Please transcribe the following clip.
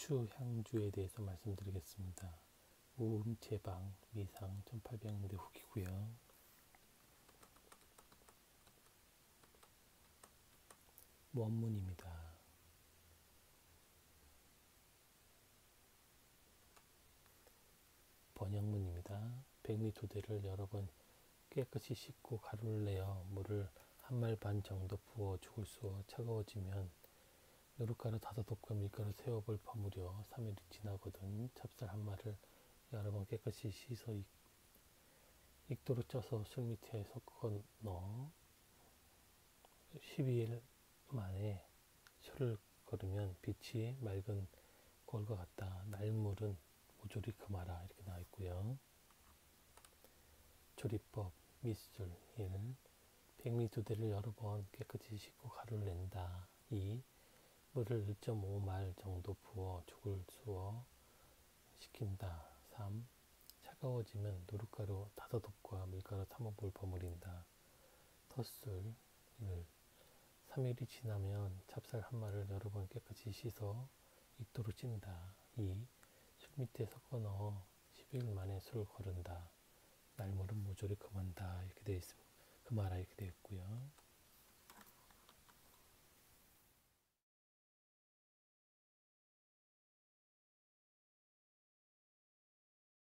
고추 향주에 대해서 말씀드리겠습니다. 우음제방 미상 1800년대 후기고요. 원문입니다. 번역문입니다. 백리토대를 여러 번 깨끗이 씻고 가루를 내어 물을 1말 반 정도 부어 죽을 쑤어 차가워지면 누룩가루 5컵과 밀가루 3컵을 버무려 3일이 지나거든 찹쌀 1마리를 여러 번 깨끗이 씻어 익도로 쪄서 술 밑에 섞어 넣어 12일 만에 술을 거르면 빛이 맑은 꼴과 같다. 날물은 모조리 금하라. 이렇게 나와 있고요. 조리법 밑술 1. 백미두대를 여러 번 깨끗이 씻고 가루를 낸다. 2. 물을 1.5말 정도 부어 죽을 쑤어 식힌다. 3. 차가워지면 누룩가루 5컵과 밀가루 3컵을 버무린다. 텄술 1. 3일이 지나면 찹쌀 1마리를 여러 번 깨끗이 씻어 익도로 찐다. 2. 술 밑에 섞어 넣어 12일 만에 술을 거른다. 날물은 모조리 금한다. 이렇게 되어 있습니다. 금하라 이렇게 되어 있고요.